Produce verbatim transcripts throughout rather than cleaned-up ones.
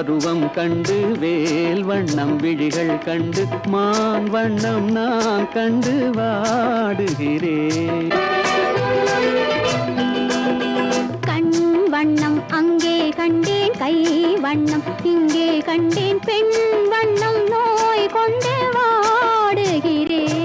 பருவம் கண்டு வேல் வண்ணம் விழிகள் கண்டு மான் வண்ணம் நான் கண்டு வாடுகிறேன். கண் வண்ணம் அங்கே கண்டேன், கை வண்ணம் இங்கே கண்டேன், பெண் வண்ணம் நோய் கொண்டு வாடுகிறேன்.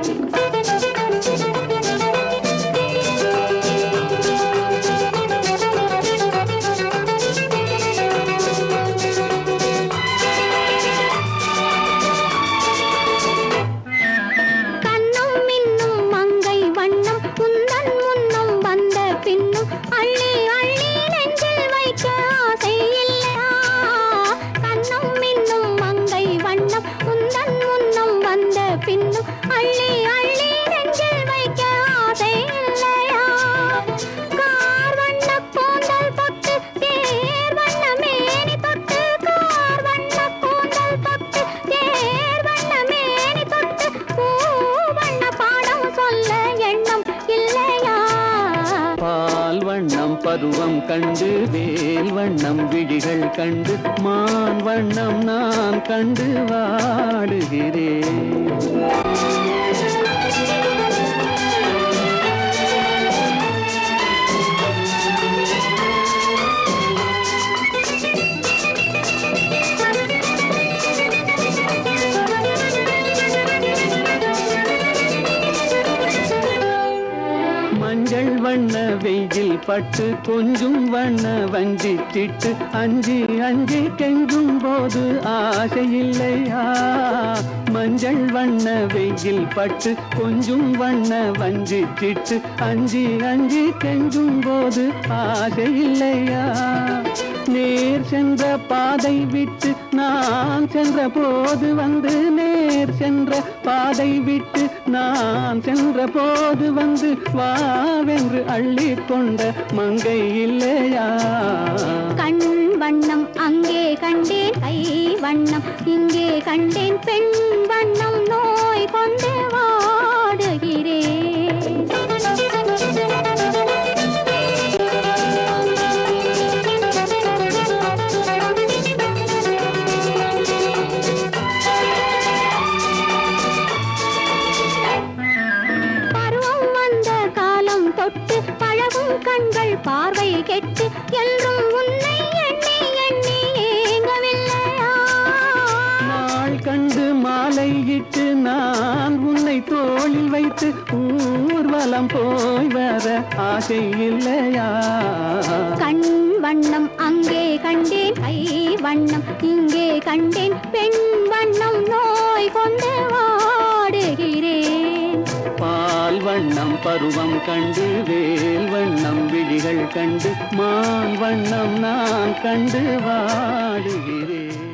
பின்னும் அள்ளி அள்ளி நெஞ்சில் வைக்க ஆசை இல்லையா? கார் வண்ண கூந்தல் தொட்டு தேர் வண்ண மேனி தொட்டு, கார் வண்ண கூந்தல் தொட்டு தேர் வண்ண மேனி தொட்டு, பூ வண்ண பாடம் சொல்ல எண்ணம் இல்லையா? பால் வண்ணம் பருவம் கண்டு வேல் வண்ணம் விழிகள் கண்டு மான் வண்ணம் நான் கண்டு வாடுகிறேன். மஞ்சள் வண்ண வெயில் பட்டு கொஞ்சம் வண்ண வஞ்சி திட்டு அஞ்சி அஞ்சி கெஞ்சும் போது ஆசை இல்லையா? மஞ்சள் வண்ண வெயில் பட்டு கொஞ்சம் வண்ண வஞ்சி திட்டு அஞ்சி அஞ்சி கெஞ்சும் போது ஆசை இல்லையா? நேர் சென்ற பாதை விட்டு நான் சென்ற போது வந்து, நேர் சென்ற பாதை விட்டு நான் சென்ற போது வந்து வாவென்று அள்ளி கொண்ட மங்கை இல்லையா? கண் வண்ணம் அங்கே கண்டேன், கை வண்ணம் இங்கே கண்டேன், பெண் வண்ணம் நோய் கொண்டு வாடுகிறேன். தொட்டு பழகும் கண்கள் பார்வை கெட்டு என்றும் உன்னை எண்ணி எண்ணி ஏங்கவில்லையா? நாள் கண்டு மாலையிட்டு நான் உன்னை தோளில் வைத்து ஊர்வலம் போய் வர ஆசை இல்லையா? கண் வண்ணம் அங்கே கண்டேன், கை வண்ணம் இங்கே கண்டேன், பெண் வண்ணம் நோய் கொண்டு வாடுகிறேன். பால் வண்ணம் பருவம் கண்டு வேல் வண்ணம் விழிகள் கண்டு மான் வண்ணம் நான் கண்டு வாடுகிறேன்.